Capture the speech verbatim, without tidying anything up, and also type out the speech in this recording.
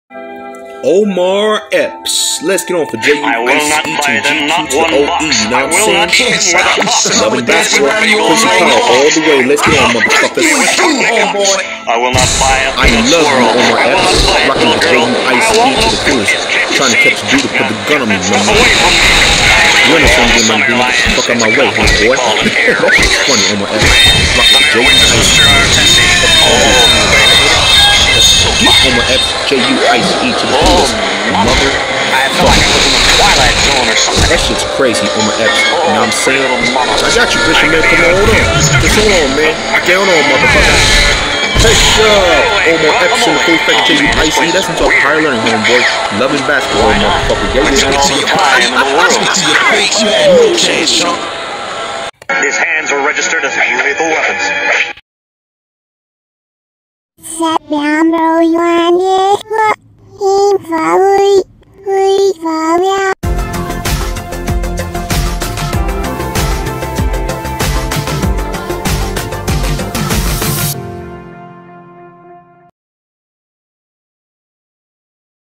Omar Epps. Let's get on for J U Ice E to G T to O E. You know what I'm saying? Loving basketball, pussy power all the way. Let's get on, motherfuckers. I will not buy up I love you, Omar Epps. Rocking the J U Ice E to the fullest. Trying to catch a dude to put the gun on me, man. You understand me, man? Get the fuck out my way, hey boy. That's funny, Omar Epps. Rocking the J U Ice E. Get Omar Epps, J U Ice E to the fullest. Mother. I felt like I was in the Twilight Zone or something. That shit's crazy, Omar Epps. You know what I'm saying? I got you, Bishop, man. Come on, hold on. Just hold on, man. Get on, motherfucker. Hey, shut Omar Epps in the full effect J U Ice E. That's into a higher learning, homeboy. Loving basketball, motherfucker. Yeah, yeah. His hands are registered as lethal weapons. September, you want it?